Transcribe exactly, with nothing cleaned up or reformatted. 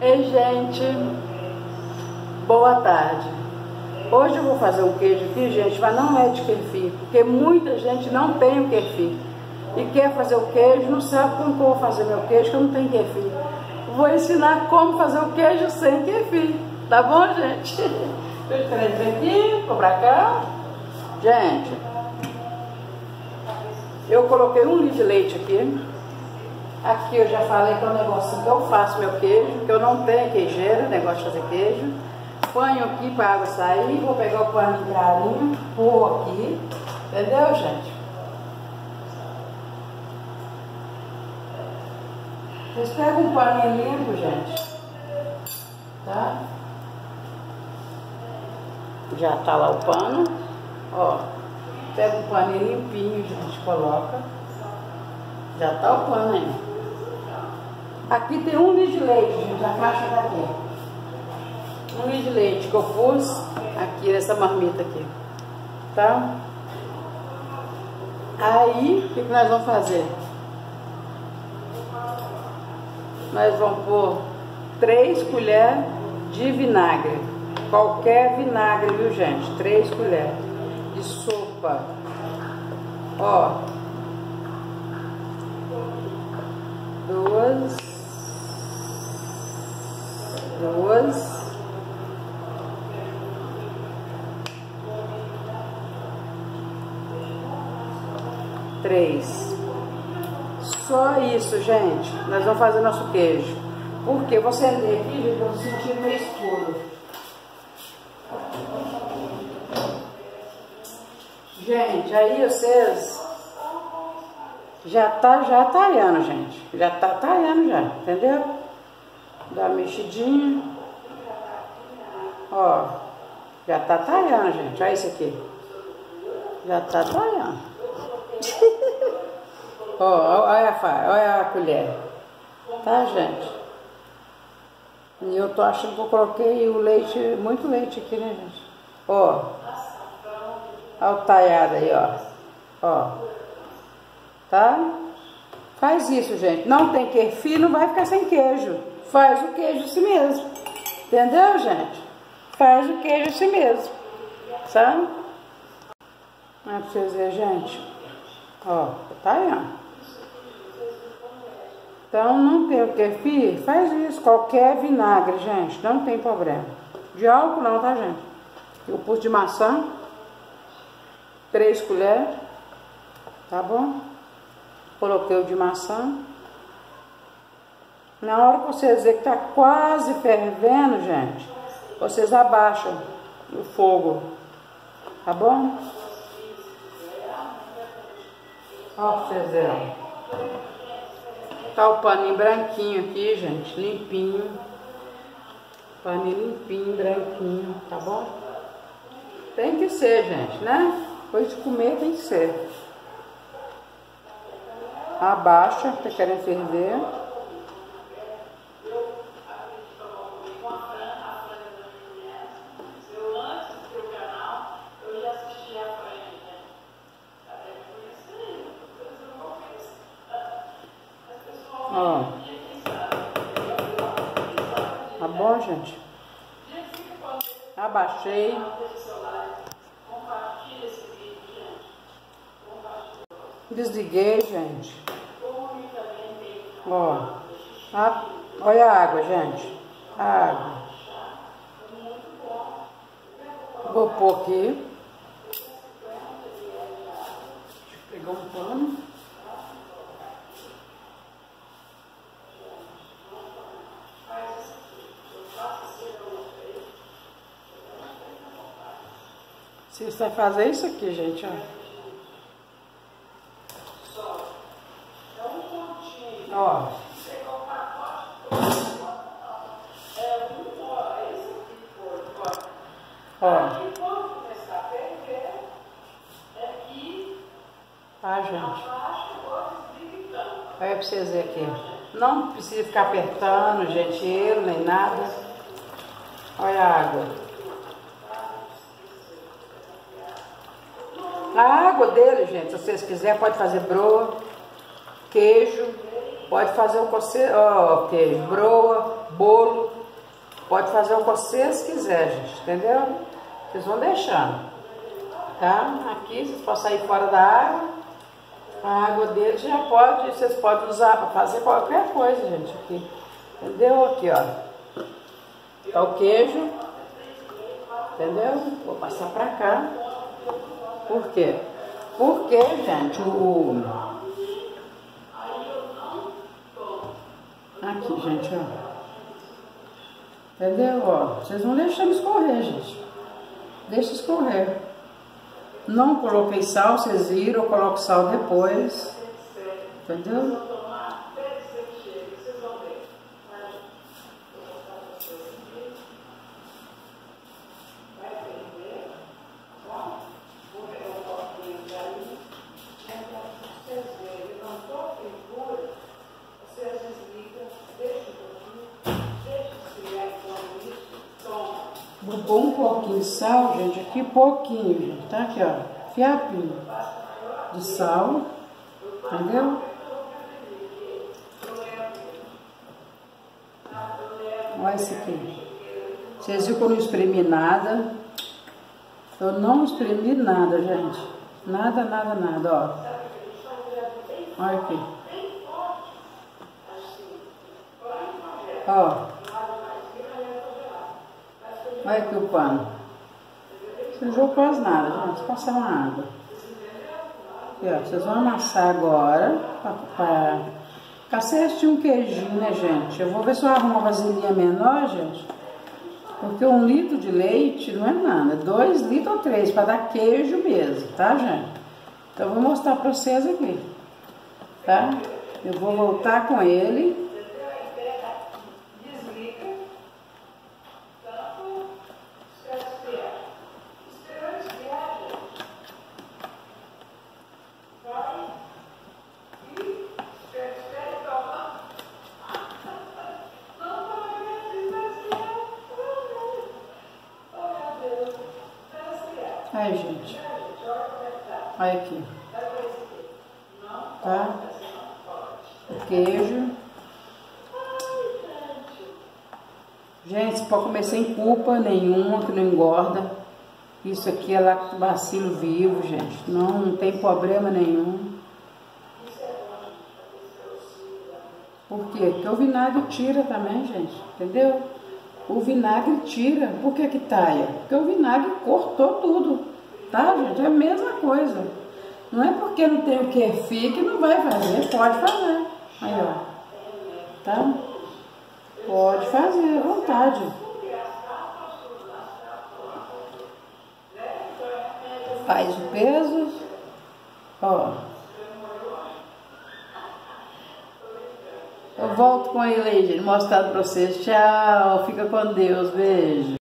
Ei, gente, boa tarde. Hoje eu vou fazer um queijo aqui, gente, mas não é de kefir, porque muita gente não tem o kefir e quer fazer o queijo, não sabe como que eu vou fazer meu queijo, que eu não tenho kefir. Vou ensinar como fazer o queijo sem kefir, tá bom, gente? Deixa eu trazer aqui, vou pra cá. Gente, eu coloquei um litro de leite aqui. Aqui eu já falei que é um negócio que eu faço meu queijo, que eu não tenho queijeira, negócio de fazer queijo. Ponho aqui para a água sair, vou pegar o pano clarinho, pôr aqui, entendeu, gente? Vocês pegam um paninho limpo, gente, tá? Já tá lá o pano, ó. Pega um paninho limpinho, gente, coloca. Já tá o pano aí. Aqui tem um litro de leite, gente, a caixa tá aqui. Um litro de leite que eu pus aqui nessa marmita aqui, tá? Aí, o que, que nós vamos fazer? Nós vamos pôr três colheres de vinagre. Qualquer vinagre, viu, gente? Três colheres de sopa. Ó. Duas. Duas. Três. Só isso, gente. Nós vamos fazer nosso queijo. Porque você acender aqui, gente, eu vou sentir meio escuro. Gente, aí vocês já tá já talhando, gente. Já tá talhando já, entendeu? Dá uma mexidinha. Ó, já tá talhando, gente. Olha isso aqui. Já tá talhando. Ó, olha a faca, olha a colher. Tá, gente? E eu tô achando que eu coloquei o leite, muito leite aqui, né, gente? Ó. Olha o talhado aí, ó. Ó. Tá? Faz isso, gente. Não tem kefir, não vai ficar sem queijo. Faz o queijo assim mesmo. Entendeu, gente? Faz o queijo assim mesmo. Sabe? Não é pra vocês verem, gente. Ó, tá aí, ó. Então, não tem o kefir, faz isso. Qualquer vinagre, gente, não tem problema. De álcool não, tá, gente? Eu pus de maçã. Três colheres. Tá bom? Coloquei o de maçã. Na hora que vocês verem que tá quase fervendo, gente, vocês abaixam o fogo. Tá bom? Ó, pra vocês verem. Tá o paninho branquinho aqui, gente, limpinho. Paninho limpinho, branquinho, tá bom? Tem que ser, gente, né? Depois de comer tem que ser. Abaixa, tá querendo ferver. Ó. Tá bom, gente? Abaixei. Desliguei, gente. Ó. A, olha a água, gente. A água. Vou pôr aqui. Deixa eu pegar um pano. Você vai fazer isso aqui, gente, ó. Ó. Ó. Tá, gente? Olha pra vocês verem aqui. Não precisa ficar apertando, gente, ele nem nada. Olha a água. A água dele, gente, se vocês quiserem, pode fazer broa, queijo, Pode fazer o que você, ó, queijo, broa, bolo. Pode fazer o que vocês quiserem, gente, entendeu? Vocês vão deixando, tá? Aqui vocês podem sair fora da água. A água dele já pode, vocês podem usar para fazer qualquer coisa, gente, aqui. Entendeu? Aqui, ó. Tá o queijo. Entendeu? Vou passar pra cá. Por quê? Porque, gente, o... Aqui, gente, ó. Entendeu? Ó, vocês vão deixando escorrer, gente. Deixa escorrer. Não coloquei sal, vocês viram, eu coloco sal depois. Entendeu? Vou pôr um pouquinho de sal, gente, aqui pouquinho, gente, tá? Aqui, ó, fiapinho de sal, entendeu? Olha esse aqui. Vocês viram que eu não espremi nada? Eu não espremi nada, gente. Nada, nada, nada, ó. Olha aqui. Ó. Olha aqui o pano. Não sujou quase nada, gente. Vou passar uma água. Aqui, ó. Vocês vão amassar agora. Para cacete um queijinho, né, gente? Eu vou ver se eu arrumo uma vasilhinha menor, gente. Porque um litro de leite não é nada. Dois litros ou três, para dar queijo mesmo, tá, gente? Então, eu vou mostrar para vocês aqui. Tá? Eu vou voltar com ele. Aí, gente, olha aqui, tá? O queijo. Gente, você pode comer sem culpa nenhuma, que não engorda. Isso aqui é lactobacilo vivo, gente. Não, não tem problema nenhum. Por quê? Porque o vinagre tira também, gente, entendeu? O vinagre tira. Por que que taia? Porque o vinagre cortou tudo, tá, gente? É a mesma coisa. Não é porque não tem o kefir que não vai fazer. Pode fazer. Aí, ó. Tá? Pode fazer, à vontade. Faz o peso. Ó. Eu volto com ele aí, gente, mostrando pra vocês. Tchau, fica com Deus, beijo.